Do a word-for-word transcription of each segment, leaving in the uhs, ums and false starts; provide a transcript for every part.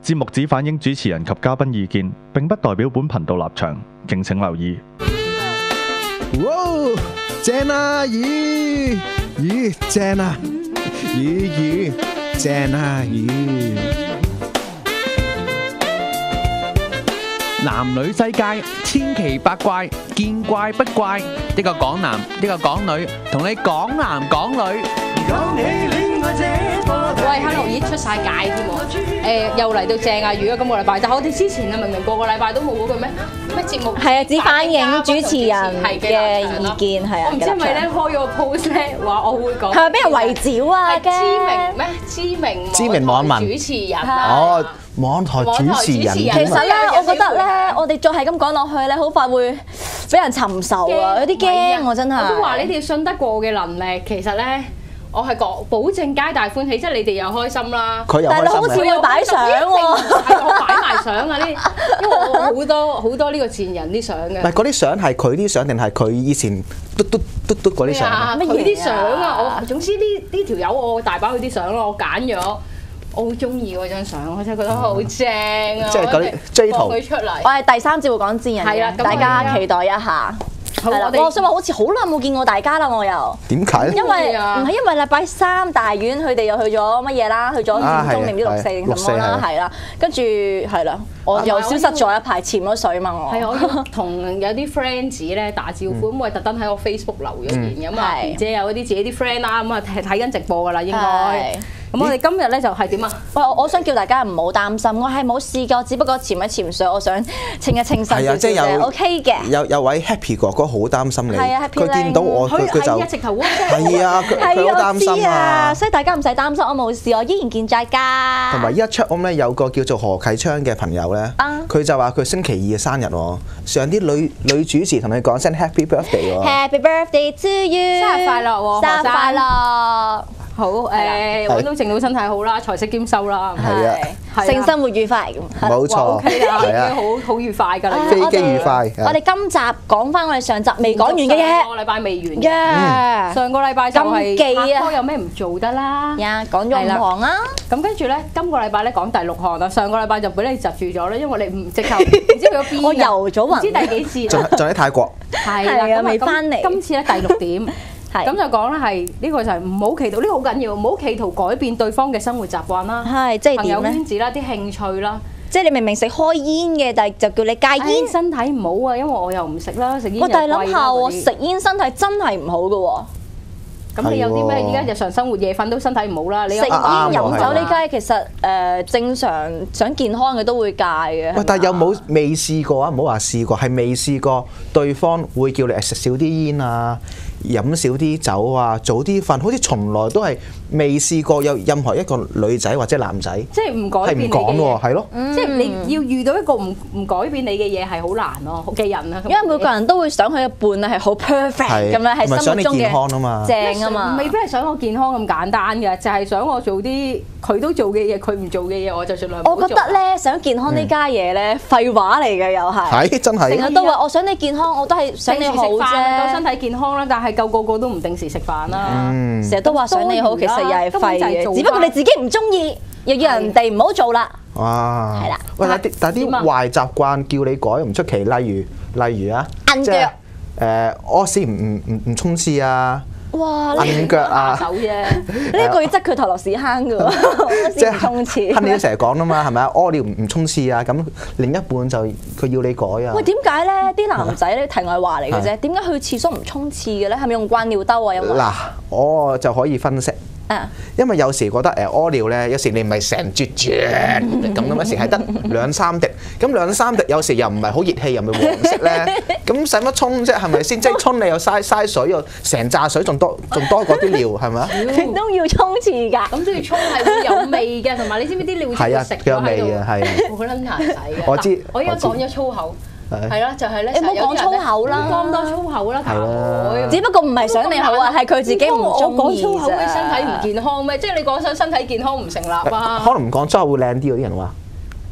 節目只反映主持人及嘉賓意見，並不代表本頻道立場，敬請留意。 哇，正啊，魚魚正啊，魚魚正啊，魚。 男女世界千奇百怪，見怪不怪。一個港男，一個港女，同你講男講女。 喂 ，Hello， 咦出晒界添喎！誒，又嚟到正啊魚啊！今個禮拜，但係我哋之前啊，明明個個禮拜都冇嗰句咩咩節目， 係啊，只反映主持人嘅意見係啊。 我唔知係咪咧開咗個 post 咧話我會講， 係咪俾人圍剿啊？ 係知名咩？知名知名網民主持人哦，網台主持人。 其實咧，我覺得咧，我哋再係咁講落去咧，好快會俾人尋仇啊！有啲驚我真係。 我都話你哋信得過嘅能力，其實咧。我係講保證皆大歡喜，即係你哋又開心啦。 佢又開心。 但係你好似會擺相喎， 係我擺埋相啊！呢，因為我好多好多呢個賤人啲相嘅。 唔係嗰啲相係佢啲相定係佢以前嘟嘟嘟嘟嗰啲相？ 乜佢啲相啊！我總之呢呢條友我大把佢啲相咯，我揀咗，我好中意嗰張相，我真係覺得好正啊！ 即係嗰啲 J 圖。 佢出嚟。 我係第三節會講賤人嘅，大家期待一下。係啦，我想話好似好耐冇見過大家啦，我又點解咧？ 因為唔係因為禮拜三大院佢哋又去咗乜嘢啦，去咗佔中定唔知六四定什麼啦，係啦，跟住係啦，我又消失咗一排，潛咗水嘛我。係我同有啲 friends 咧打招呼，咁我係特登喺我 Facebook 留咗言咁啊，姐有啲自己啲 friend 啦，咁啊睇緊直播㗎啦應該。咁我哋今日咧就係點啊？ 喂，我想叫大家唔好擔心，我係冇試過，只不過潛一潛水，我想清一清身少少啫 ，OK 嘅。 有有位 Happy 哥哥好擔心你，佢見到我佢佢就直頭係啊，佢佢好擔心啊。 所以大家唔使擔心，我冇事，我依然健在㗎。 同埋一出咁咧，有個叫做何啟昌嘅朋友咧，佢就話佢星期二嘅生日喎，上啲女女主持同你講聲 Happy Birthday 喎。 Happy Birthday to you！ 生日快樂喎， 生日快樂！ 好誒，揾到剩到身體好啦，財色兼收啦， 係啊，性生活愉快咁， 冇錯 ，OK 啦，已經好好愉快㗎啦， 飛機愉快。 我哋今集講翻我哋上集未講完嘅嘢， 上個禮拜未完嘅，上個禮拜就係拍拖有咩唔做得啦， 呀，講咗五項啊， 咁跟住咧，今個禮拜咧講第六項啦，上個禮拜就俾你窒住咗啦，因為你唔直頭唔知去咗邊， 我遊咗雲， 唔知第幾次， 仲仲喺泰國， 係啦， 未翻嚟， 今次咧第六點。咁就講咧係呢個就係唔好企圖，呢個好緊要，唔好企圖改變對方嘅生活習慣啦， 係即係朋友圈子啦、啲興趣啦， 即係你明明食開煙嘅，但係就叫你戒煙， 身體唔好啊，因為我又唔食啦，食煙又貴啦。 但係諗下喎，食煙身體真係唔好嘅喎。 咁你有啲咩？依家日常生活夜瞓都身體唔好啦。你食煙飲酒呢家其實誒正常想健康嘅都會戒嘅。 喂，但係有冇未試過啊？唔好話試過，係未試過對方會叫你食少啲煙啊？飲少啲酒啊，早啲瞓，好似從來都係未試過有任何一個女仔或者男仔， 即係唔改變你嘅嘢， 係唔講喎，係咯， 即係你要遇到一個唔唔改變你嘅嘢係好難咯嘅人啊， 因為每個人都會想佢嘅伴啊係好 perfect 咁樣，係生活中嘅正啊嘛， 未必係想我健康咁簡單嘅，就係想我做啲佢都做嘅嘢，佢唔做嘅嘢，我就盡量唔好做。 我覺得咧，想健康呢家嘢咧，廢話嚟嘅又係， 係真係， 成日都話我想你健康，我都係想你好啫， 夠身體健康啦，但係夠個個都唔定時食飯啦， 成日都話想你好，其實又係廢嘅，只不過你自己唔中意，又要人哋唔好做啦。 哇， 係啦， 喂，但啲但啲壞習慣叫你改唔出奇，例如例如啊， 摁腳， 誒屙屎唔唔唔唔沖廁啊。 哇！ 摁腳啊！ 手啫， 呢個要執佢頭落屎坑嘅喎，即係沖廁。 亨利都成日講啦嘛，係咪啊？屙尿唔唔沖廁啊，咁另一半就佢要你改啊。 喂，點解咧？啲男仔咧題外話嚟嘅啫，點解去廁所唔沖廁嘅咧？係咪用慣尿兜啊？有冇？ 嗱，我就可以分析。 啊！ 因為有時覺得誒屙尿咧，有時你唔係成啜啜咁咁，有時係得兩三滴，咁兩三滴有時又唔係好熱氣，又唔係黃色咧，咁使乜沖啫？係咪先？即係沖你又嘥嘥水，又成扎水，仲多仲多過啲尿，係咪啊？ 你都要沖廁㗎， 咁都要沖係會有味嘅，同埋你知唔知啲尿會食咗喺度？ 有味嘅，係啊， 好撚難洗嘅。 我知， 我而家講咗粗口。係啦，就係咧。 你唔好講粗口啦， 講咁多粗口啦，大佬。 只不過唔係想你好啊，係佢自己唔中意啫。 講粗口會身體唔健康咩？即係你講想身體健康唔成立啊。 可能唔講粗口會靚啲嗰啲人話。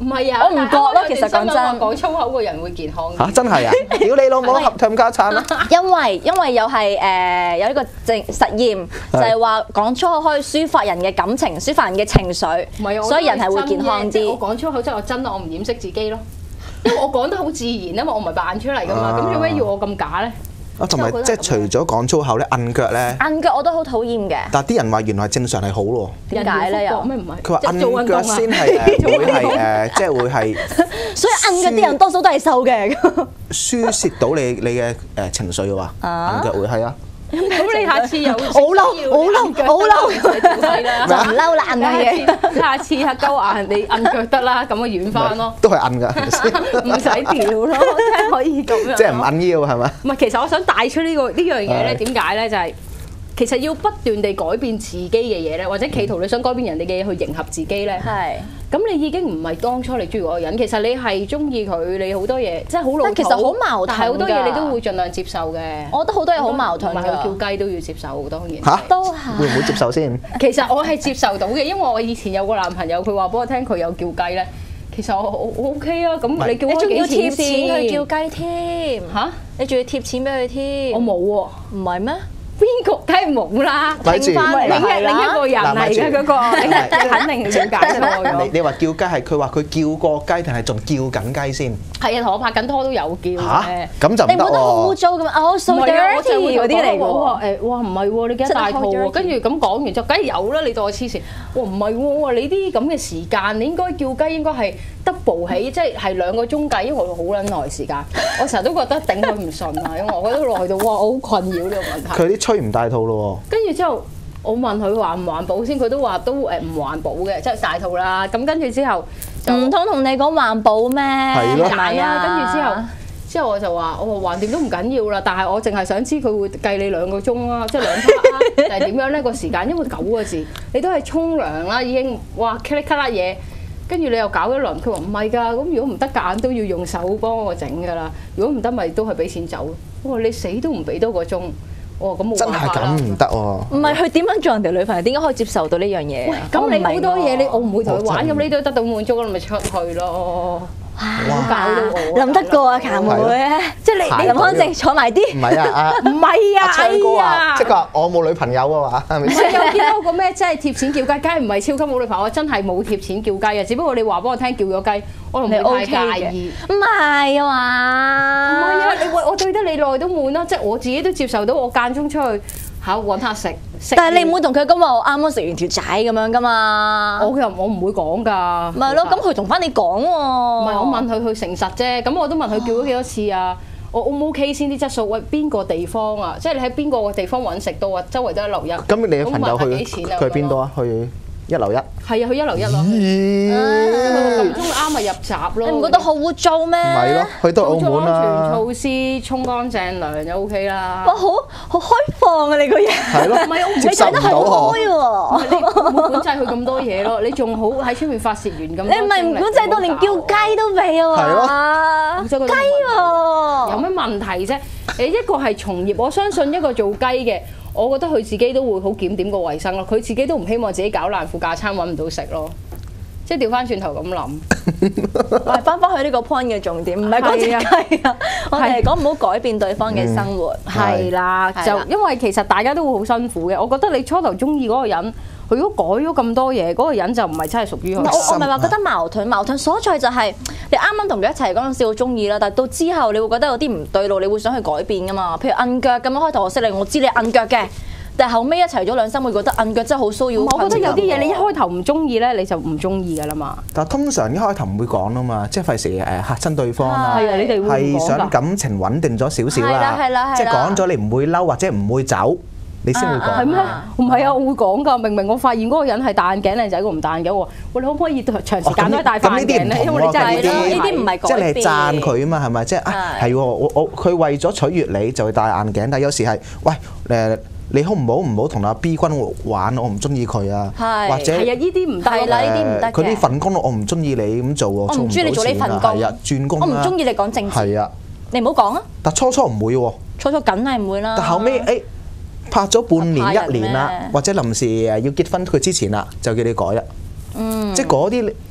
唔係啊， 我唔覺咯，其實講真， 講粗口個人會健康嚇真係啊！屌你老母合氹家產啦！ 因為因為又係誒有一個證實驗，就係話講粗口可以抒發人嘅感情，抒發人嘅情緒， 唔係啊， 所以人係會健康啲。 我講粗口即係我真，我唔掩飾自己咯，因為我講得好自然，因為我唔係扮出嚟噶嘛，咁做咩要我咁假咧？ 啊，同埋即係除咗講粗口咧，摁腳咧， 摁腳我都好討厭嘅。 但係啲人話原來正常係好喎。 點解咧？又咩唔係？ 佢話摁腳先係誒會係誒，即係會係。 所以摁腳啲人多數都係瘦嘅。 輸泄到你你嘅誒情緒嘅話，摁腳會係啊。 咁你下次有好嬲，好嬲，好嬲，就唔嬲啦，摁嘢。 下次下鳩話人哋摁腳得啦，咁啊軟翻咯。 都係摁㗎， 唔使調咯，真係可以咁樣。 即係唔摁腰係咪？ 唔係，其實我想帶出呢個呢樣嘢咧，點解咧？就係其實要不斷地改變自己嘅嘢咧，或者企圖你想改變人哋嘅嘢去迎合自己咧。係。咁你已經唔係當初你中意嗰個人，其實你係中意佢，你好多嘢即係好老土， 其實好矛盾， 但係好多嘢你都會盡量接受嘅。 我覺得好多嘢好矛盾㗎， 叫雞都要接受，當然嚇都係。 會唔會接受先？ 其實我係接受到嘅，因為我以前有個男朋友，佢話俾我聽佢有叫雞咧。其實我我 OK 啊，咁你叫我仲要幾貼錢去叫雞添嚇？ 你仲要貼錢俾佢添？ 我冇喎， 唔係咩？ 邊個梗係冇啦， 聽翻嚟另一另一個人嚟嘅嗰個，你肯定了解錯咗。 你你話叫雞係佢話佢叫過雞定係仲叫緊雞先？ 係啊，同我拍緊拖都有叫嘅。 嚇，咁就唔得喎。 你唔覺得好污糟咁啊？我掃 dirty 嗰啲嚟㗎。 我話誒，哇唔係喎，你幾大肚喎？跟住咁講完之後，梗係有啦，你當我黐線。哇唔係喎，你啲咁嘅時間，你應該叫雞應該係 double 起，即係係兩個鐘計，因為我好撚耐時間。我成日都覺得頂佢唔順啊，因為我覺得耐到哇，我好困擾呢個問題。 佢啲吹唔大肚咯喎。 跟住之後，我問佢環唔環保先，佢都話都誒唔環保嘅，即係大肚啦。咁跟住之後， 唔通同你講環保咩？ 係咯， 係啊。跟住之後，之後我就話：我話橫掂都唔緊要啦，但係我淨係想知佢會計你兩個鐘啦，即係兩 part 啦，定係點樣呢個時間？因為九個字，你都係沖涼啦，已經哇咔哩咔啦嘢，跟住你又搞一輪。佢話唔係㗎，咁如果唔得夾硬都要用手幫我整㗎啦。如果唔得咪都係俾錢走。我話你死都唔俾多個鐘。哦，咁冇真係咁唔得喎！ 唔係佢點樣做人哋女朋友？點解可以接受到呢樣嘢？ 咁你好多嘢，你我唔會同佢玩，咁你都得到滿足，咁咪出去咯。哇！搞到我諗得過啊，卡妹，即係你你林康正坐埋啲。 唔係啊，阿唔係啊， 阿昌哥啊，即係係話我冇女朋友啊嘛，係咪先？ 有見到個咩真係貼錢叫雞，梗係唔係超級冇女朋友，我真係冇貼錢叫雞啊！只不過你話俾我聽叫咗雞，我唔會太介意。 唔係啊嘛？ 唔係啊，你我我對得你耐都悶啦，即係我自己都接受到，我間中出去嚇揾下食。 但係你唔會同佢講話我啱啱食完條仔咁樣噶嘛？ 我又我唔會講㗎。 咪係咯，咁佢同翻你講喎。 唔係我問佢，佢誠實啫。咁我都問佢叫咗幾多次啊？我 O 唔 OK 先啲質素？喂，邊個地方啊？即係你喺邊個地方揾食多啊？周圍都一樓一。 咁你嘅朋友去去去邊度啊？去一樓一。 係啊，去一樓一咯。咁中啱咪入閘咯。 你唔覺得好污糟咩？ 唔係咯，去到澳門啦。 安全措施，沖乾淨涼就 OK 啦。 哇，好好開放啊！你個人係咯， 唔係我唔接受唔到開喎。 你唔會管制佢咁多嘢咯，你仲好喺出面發泄完咁。 你唔係唔管制到連叫雞都俾啊嘛？雞喎， 有咩問題啫？誒一個係從業，我相信一個做雞嘅。我覺得佢自己都會好檢點個衞生咯，佢自己都唔希望自己搞爛副架餐揾唔到食咯，即係調翻轉頭咁諗。 我係翻返去呢個 point 嘅重點，唔係講隻雞啊，我哋係講唔好改變對方嘅生活。 係啦，就因為其實大家都會好辛苦嘅。我覺得你初頭中意嗰個人，佢如果改咗咁多嘢，嗰個人就唔係真係屬於佢。 我我咪話覺得矛盾，矛盾所在就係你啱啱同佢一齊嗰陣時好中意啦，但係到之後你會覺得有啲唔對路，你會想去改變噶嘛？譬如摁腳咁樣，開頭我識你，我知你摁腳嘅，但係後尾一齊咗兩三個月，覺得摁腳真係好騷擾。 我覺得有啲嘢你一開頭唔中意咧，你就唔中意噶啦嘛。 但係通常一開頭唔會講啊嘛，即係費事誒嚇親對方啦。 係啊，你哋會係想感情穩定咗少少啦。 係啦， 即係講咗你唔會嬲或者唔會走。你先會講係咩？唔係啊，我會講㗎。明明我發現嗰個人係戴眼鏡靚仔，我唔戴眼鏡喎。喂，你可唔可以長時間都係戴眼鏡咧？因為你真係呢啲唔係改變。 即係你係讚佢啊嘛，係咪？即係啊，係喎，我我佢為咗取悅你就會戴眼鏡，但係有時係喂誒，你好唔好唔好同阿 B 君玩？我唔中意佢啊，或者係啊，呢啲唔得啦，呢啲唔得嘅。 佢啲份工我唔中意你咁做喎， 我唔中意你做呢份工， 係啊，轉工啦。 我唔中意你講政治， 係啊， 你唔好講啊。 但初初唔會喎， 初初梗係唔會啦。 但後尾誒。拍咗半年一年啦，或者臨時誒要結婚佢之前啦，就叫你改啦。嗯，即係嗰啲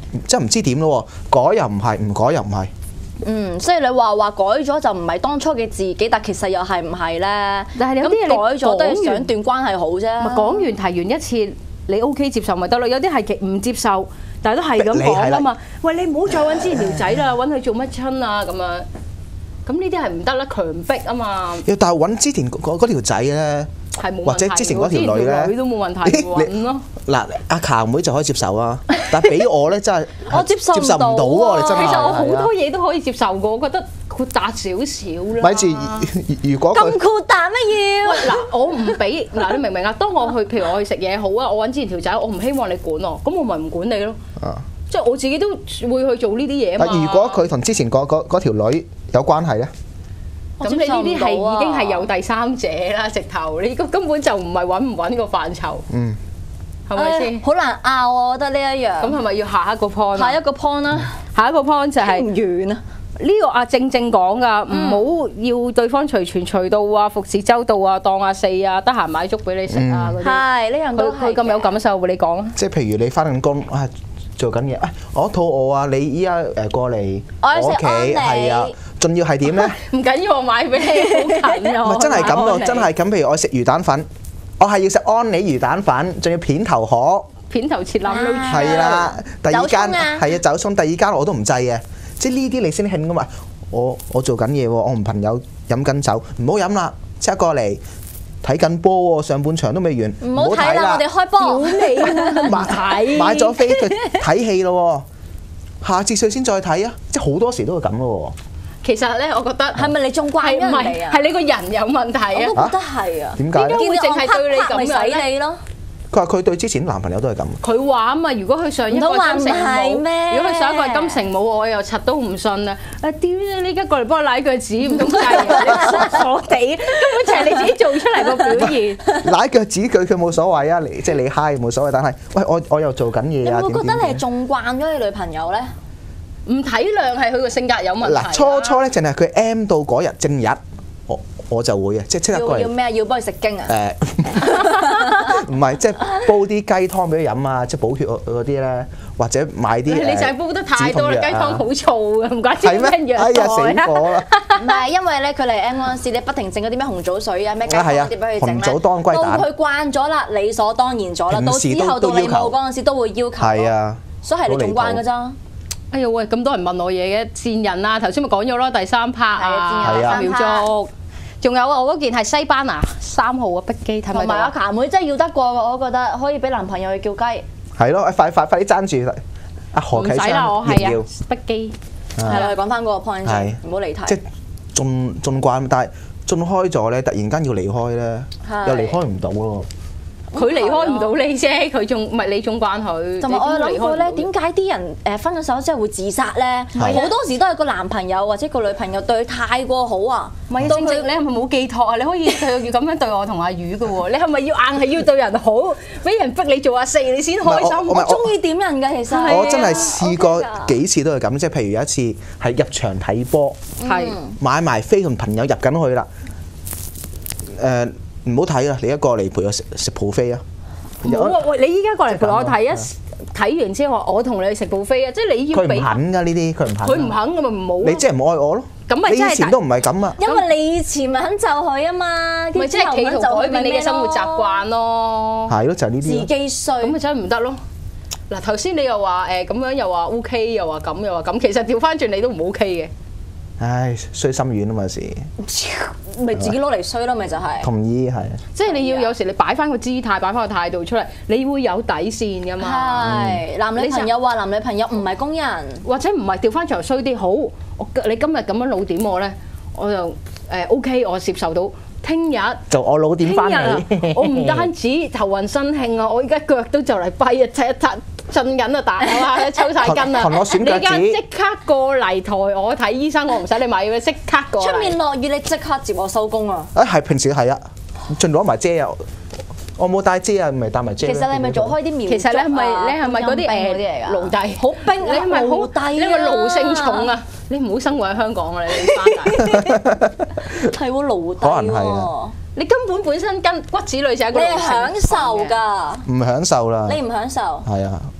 真係唔知點咯喎，改又唔係，唔改又唔係。 嗯，所以你話話改咗就唔係當初嘅自己，但其實又係唔係咧？ 但係有啲嘢你咁改咗都係講完想段關係好啫。 咪講完提完一次，你 O K 接受咪得咯？有啲係極唔接受，但係都係咁講啊嘛。喂，你唔好再揾之前條仔啦，揾佢做乜親啊咁樣。咁呢啲係唔得啦，強迫啊嘛。 但係揾之前嗰嗰條仔咧， 係冇問題， 或者之前嗰條女咧， 女都冇問題揾咯。 嗱，阿卡妹就可以接受啊，但係俾我咧真係我接受唔接受唔到喎，你真係。 其實我好多嘢都可以接受嘅，我覺得豁達少少啦。 咪住，如果咁豁達乜要？ 喂嗱，我唔俾嗱，你明唔明啊？當我去，譬如我去食嘢好啊，我揾之前條仔，我唔希望你管我，咁我咪唔管你咯。 啊， 即係我自己都會去做呢啲嘢嘛。 如果佢同之前嗰嗰嗰條女有關係咧？ 咁你呢啲係已經係有第三者啦，直頭你根本就唔係揾唔揾個範疇， 嗯， 係咪先？ 好難拗啊！我覺得呢一樣。 咁係咪要下一個 point？ 下一個 point 啦， 下一個 point 就係唔完啊！ 呢個阿正正講噶，唔好要對方隨傳隨到啊，服侍周到啊，當阿四啊，得閒買粥俾你食啊嗰啲。 係呢樣都佢佢咁有感受，你講啊。 即係譬如你翻緊工啊，做緊嘢啊，我肚餓啊，你依家誒過嚟我要食屋企安利係啊，仲要係點咧？ 唔緊要，我買俾你，好近啊！ 唔係真係咁咯， 我買安利真係咁。譬如我食魚蛋粉，我係要食安利魚蛋粉，仲要片頭河。 片頭切冧都係啦，第二間走葱啊係啊走餸，第二間我都唔制嘅，即係呢啲你先興噶嘛。我我做緊嘢喎，我同朋友飲緊酒，唔好飲啦，即刻過嚟睇緊波喎，上半場都未完， 唔好睇啦，我哋開波。 買買買咗飛去睇戲咯喎，下節歲先再睇啊，即係好多時都會咁咯喎。 其實咧，我覺得係咪你中慣係唔咗人哋啊？ 係係你個人有問題啊？ 我都覺得係啊。 點解咧？ 點解會淨係對你咁咪樣咧使你咯？ 佢話佢對之前男朋友都係咁。 佢話啊嘛，如果佢上一個係金城唔通話唔係武， 咩如果佢上一個係金城武，我又柒都唔信啊！啊屌你！你而家過嚟幫我舐腳趾，唔通制啊？你傻傻地，根本就係你自己做出嚟個表現。 舐腳趾佢佢冇所謂啊，你即係你嗨冇所謂，但係喂我我又做緊嘢啊， 你會覺得點點點你係縱慣咗你女朋友咧？ 唔體諒係佢個性格有問題啊。 嗱初初咧淨係佢 M 到嗰日正日，我我就會啊，即係即刻過嚟。 要要咩？要幫佢食經啊？ 誒，唔係即係煲啲雞湯俾佢飲啊，即係補血嗰嗰啲咧，或者買啲你就係煲得太多啦，雞湯好好燥嘅，唔怪之係咩？ 跟藥哎呀死袋啦。 火啦！ 唔係，因為咧佢嚟 M 嗰陣時，你不停整嗰啲咩紅棗水啊、咩雞湯啊係啊嗰啲俾佢整咧， 紅棗當歸蛋到佢慣咗啦，理所當然咗啦。到平時都之後到你都要求冇嗰陣時都會要求。 係，啊， 所以係你縱慣㗎咋。 哎呀喂，咁多人問我嘢嘅賤人啊！頭先咪講咗咯，第三 part 啊， 係啊三秒鐘。仲有啊，我嗰件係西班牙三號嘅碧基，睇唔睇同埋阿到啊？ 卡妹真係要得過，我覺得可以俾男朋友去叫雞。 係咯，快快快啲爭住阿何啟唔使啦，我昌要唔係啊，碧基。 係啦，講翻嗰個 point 係先，唔好離題。 即係縱縱慣，但係縱開咗咧，突然間要離開咧， 係又離開唔到咯。 佢離開唔到你啫，佢仲唔係你仲慣佢。 同埋我有諗過咧， 你點點解啲人誒分咗手之後會自殺咧？ 係好多時都係個男朋友或者個女朋友對佢太過好啊， 唔係啊？ 到佢正正你係咪冇寄託啊？你可以對咁樣對我同阿魚嘅喎，你係咪要硬係要對人好，俾人逼你做阿四你先開心？ 唔係我我中意點人㗎，其實我真係試過 OK 㗎幾次都係咁，即係譬如有一次係入場睇波， 係買埋飛同朋友入緊去啦。誒唔好睇啦，你一過嚟陪我食食 buffet 啊！ 唔好啊！喂，你依家過嚟陪我睇啊！睇完之後話我同你去食 buffet啊！即係你要俾佢唔肯㗎呢啲，佢唔肯。 佢唔肯咁咪唔好咯。 你即係唔愛我咯？ 咁咪真係你以前都唔係咁啊！ 因為你以前咪肯就佢啊嘛， 咪即係企圖改變你嘅生活習慣咯。 係咯，就係呢自啲咯。 己衰咁咪真係唔得咯。嗱頭先你又話誒咁樣又話 OK 又話咁又話咁，其實調翻轉你都唔 OK 嘅。 唉，衰心軟啊嘛有時。 咪自己攞嚟衰咯，咪就係。 同意係。 即係你要有時你擺翻個姿態，擺翻個態度出嚟，你會有底線噶嘛。 係男女朋友話男女朋友唔係工人， 或者唔係調翻轉衰啲，好，我你今日咁樣老點我咧，我就誒 OK，我接受到。聽日就我老點翻聽日啊嚟。 我唔單止頭暈身興啊，我而家腳都就嚟跛啊，踢一踢震緊啊，大啊，抽晒筋啊！ 同我選你而家腳趾即刻過嚟台我睇醫生，我唔使你買嘢，即刻過嚟。 出面落雨你即刻接我收工啊！ 啊係平時係啊，盡攞埋遮啊！我冇帶遮啊，咪帶埋遮。 其實你係咪做開啲苗其實你係咪你係咪嗰啲冰嗰啲嚟誒㗎？ 奴隸？ 好冰， 你係咪好奴隸啊你係咪奴性重啊？你唔好生活喺香港啊！你翻大， 係喎奴隸可能係喎啊， 你根本本身跟骨子裏就係一個奴性你係享受重嘅。 㗎， 唔享受啦。 你唔享受。 係啊，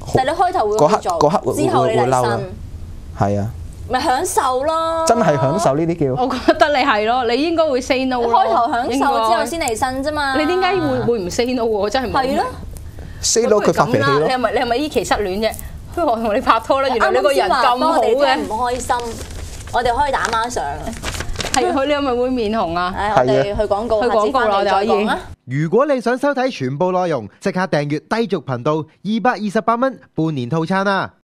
但係你開頭會嗰刻去做， 嗰刻會之後你會會嬲啦嚟呻， 係啊， 咪享受咯。 真係享受呢啲叫。 我覺得你係咯，你應該會 say no 咯。 開頭享受之後應先嚟呻啫嘛。 該。你點解會會唔 say no 喎？我真係冇明。 係咯。 say no 佢發脾氣不如咁啦你係咯。 咪你係咪依期失戀啫？不如我同你拍拖啦，原來你個人咁好我哋嘅聽。唔開心，我哋可以打孖上。 係佢你係咪會面紅啊？ 唉，我哋去廣告， 去廣告啦下次翻嚟再講啊。 如果你想收睇全部內容，即刻訂閱低俗頻道二百二十八蚊半年套餐啊！